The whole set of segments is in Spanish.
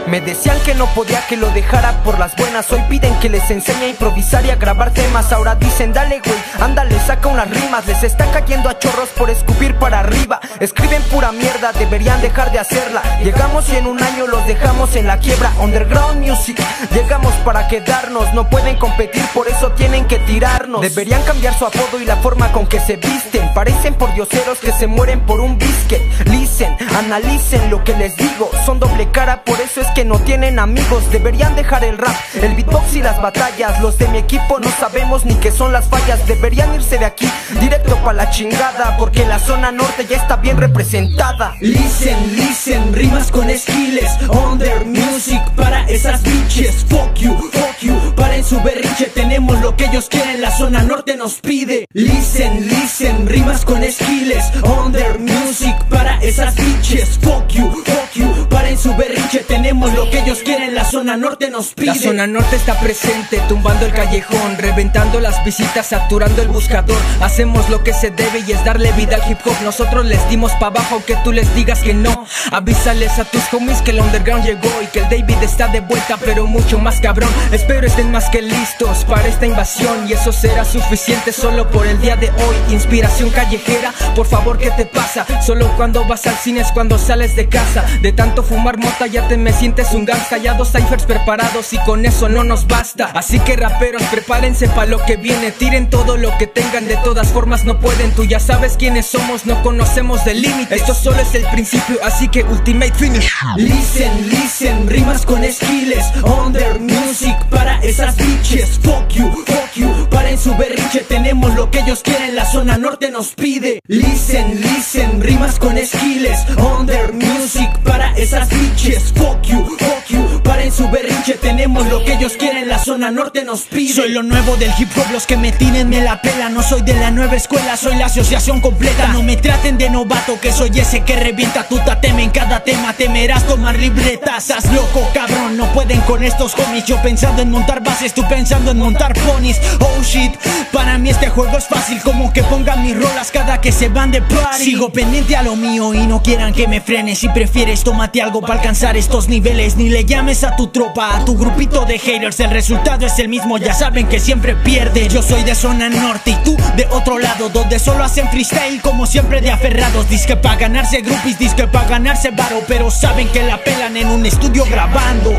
Me decían que no podía, que lo dejara por las buenas. Hoy piden que les enseñe a improvisar y a grabar temas. Ahora dicen dale güey, ándale, saca unas rimas. Les está cayendo a chorros por escupir para arriba. Escriben pura mierda, deberían dejar de hacerla. Llegamos y en un año los dejamos en la quiebra. Underground music, llegamos para quedarnos. No pueden competir, por eso tienen que tirarnos. Deberían cambiar su apodo y la forma con que se visten. Parecen pordioseros que se mueren por un biscuit. Listen, analicen lo que les digo. Son doble cara, por eso es que no tienen amigos. Deberían dejar el rap, el beatbox y las batallas. Los de mi equipo no sabemos ni qué son las fallas. Deberían irse de aquí, directo pa' la chingada, porque la zona norte ya está bien representada. Listen, listen, rimas con skills. Under music para esas bitches. Fuck you, paren su berrinche. Tenemos lo que ellos quieren, la zona norte nos pide. Listen, listen, rimas con skills. Under music para esas bitches. Fuck you, paren su berrinche. Tenemos lo que ellos quieren, la zona norte nos pide. La zona norte está presente, tumbando el callejón, reventando las visitas, saturando el buscador. Hacemos lo que se debe y es darle vida al hip hop. Nosotros les dimos pa' abajo aunque tú les digas que no. Avísales a tus homies que el underground llegó y que el David está de vuelta, pero mucho más cabrón. Espero estén más que listos para esta invasión, y eso será suficiente solo por el día de hoy. Inspiración callejera, por favor, ¿qué te pasa? Solo cuando vas al cine es cuando sales de casa. De tanto fumar mota ya te me sientes un gangsta. Ya dos ciphers preparados y con eso no nos basta. Así que raperos, prepárense pa' lo que viene. Tiren todo lo que tengan, de todas formas no pueden. Tú ya sabes quiénes somos, no conocemos de límites. Esto solo es el principio, así que ultimate finish. Listen, listen, rimas con skills. Under music para esas bitches. Fuck you, paren su berrinche. Tenemos lo que ellos quieren, la zona norte nos pide. Listen, listen, rimas con skills. Under music para esas bitches. Fuck you, paren su berrinche. Tenemos lo que ellos quieren, la zona norte nos pide. Soy lo nuevo del hip hop, los que me tiren me la pela. No soy de la nueva escuela, soy la asociación completa. No me traten de novato, que soy ese que revienta tu tateme. En cada tema temerás tomar libretas. Estás loco, cabrón, no pueden con estos homies. Yo pensando en montar bases, tú pensando en montar ponies. Oh shit, para mí este juego es fácil, como que pongan mis rolas cada que se van de party. Sigo pendiente a lo mío y no quieran que me frene. Si prefieres, tómate algo para alcanzar estos niveles. Ni le llames a tu tropa, a tu grupito de haters. El resultado es el mismo, ya saben que siempre pierde. Yo soy de zona norte y tú de otro lado, donde solo hacen freestyle como siempre de aferrados. Disque pa' ganarse groupies, disque pa' ganarse varo, pero saben que la pelan en un estudio grabando.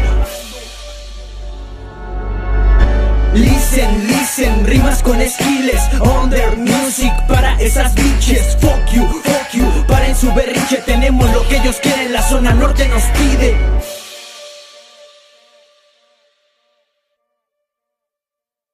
Listen, listen, rimas con skills. Under music para esas bitches. Fuck you, paren su berrinche. Tenemos lo que ellos quieren, la zona norte nos pide.